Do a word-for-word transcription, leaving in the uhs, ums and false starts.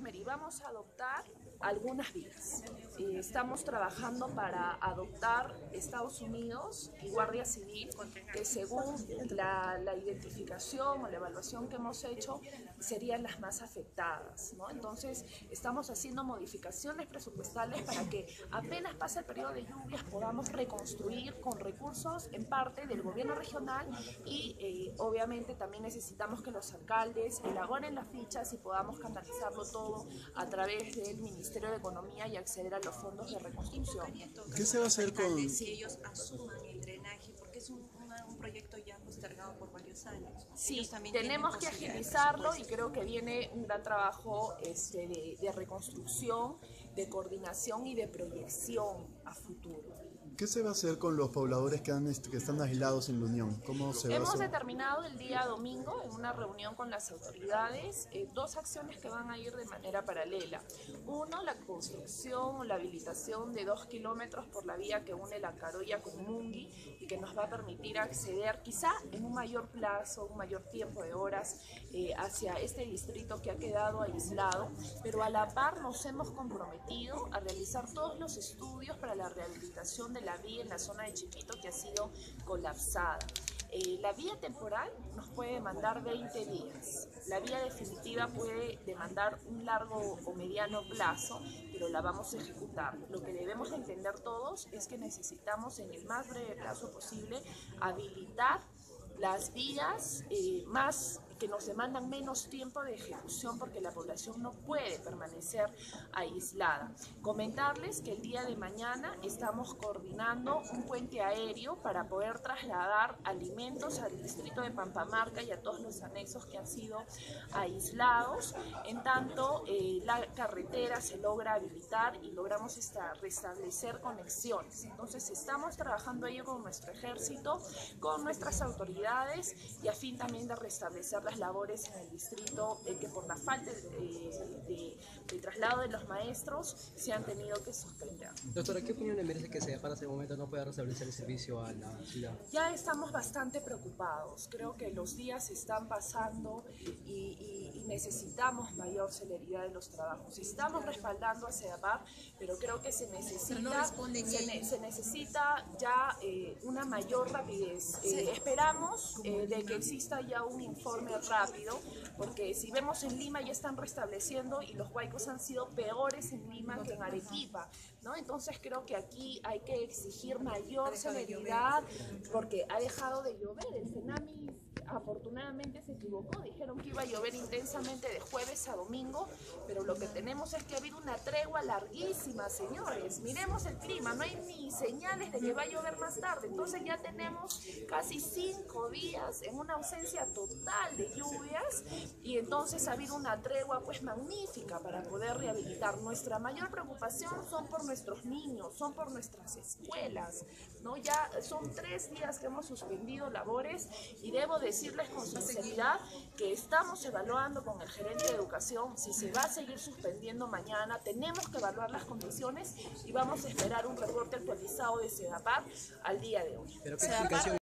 Mary, vamos a adoptar algunas vías. Eh, estamos trabajando para adoptar Estados Unidos y Guardia Civil, que según la, la identificación o la evaluación que hemos hecho, serían las más afectadas, ¿no? Entonces, estamos haciendo modificaciones presupuestales para que apenas pase el periodo de lluvias podamos reconstruir con recursos en parte del gobierno regional y eh, obviamente también necesitamos que los alcaldes elaboren las fichas y podamos canalizarlo todo a través del Ministerio de Economía y acceder a los fondos de reconstrucción. ¿Qué se va a hacer con...? Si ellos asuman el drenaje, porque es un, una, un proyecto ya postergado por varios años. Sí, tenemos que agilizarlo y creo que viene un gran trabajo este, de, de reconstrucción, de coordinación y de proyección a futuro. ¿Qué se va a hacer con los pobladores que, han, que están aislados en la Unión? ¿Cómo se va Hemos a hacer? determinado el día domingo, en una reunión con las autoridades, eh, dos acciones que van a ir de manera paralela. Uno, la construcción o la habilitación de dos kilómetros por la vía que une La Carolla con Mungui y que nos va a permitir acceder quizá en un mayor plazo, un mayor tiempo de horas eh, hacia este distrito que ha quedado aislado, pero a la par nos hemos comprometido a realizar todos los estudios para la rehabilitación de la vía en la zona de Chiquito que ha sido colapsada. Eh, la vía temporal nos puede demandar veinte días, la vía definitiva puede demandar un largo o mediano plazo, pero la vamos a ejecutar. Lo que debemos entender todos es que necesitamos en el más breve plazo posible habilitar las vías eh, más que nos demandan menos tiempo de ejecución porque la población no puede permanecer aislada. Comentarles que el día de mañana estamos coordinando un puente aéreo para poder trasladar alimentos al distrito de Pampamarca y a todos los anexos que han sido aislados, en tanto eh, la carretera se logra habilitar y logramos esta, restablecer conexiones. Entonces estamos trabajando ello con nuestro ejército, con nuestras autoridades y a fin también de restablecer las labores en el distrito eh, que por la falta de, de, de traslado de los maestros se han tenido que suspender. Doctora, ¿qué opinión le merece que SEDAPAR hasta el momento no pueda restablecer el servicio a la ciudad? Ya estamos bastante preocupados, creo que los días están pasando y, y, y necesitamos mayor celeridad en los trabajos. Estamos respaldando a SEDAPAR, pero creo que se necesita, no se, ne, se necesita ya eh, una mayor rapidez. Eh, esperamos eh, de que exista ya un informe rápido, porque si vemos en Lima ya están restableciendo y los huaicos han sido peores en Lima que en Arequipa, ¿no? Entonces creo que aquí hay que exigir mayor celeridad porque ha dejado de llover. El Senami afortunadamente se equivocó, dijeron que iba a llover intensamente de jueves a domingo, pero lo que tenemos es que ha habido una tregua larguísima, señores. Miremos el clima, no hay ni señales de que va a llover más tarde, entonces ya tenemos casi cinco días en una ausencia total de lluvias y entonces ha habido una tregua pues magnífica para poder rehabilitar. Nuestra mayor preocupación son por nuestros niños, son por nuestras escuelas, ¿no? Ya son tres días que hemos suspendido labores y debo decirles con sinceridad que estamos evaluando con el gerente de educación si se va a seguir suspendiendo mañana. Tenemos que evaluar las condiciones y vamos a esperar un reporte actualizado de SEDAPAR al día de hoy. ¿Pero qué explicación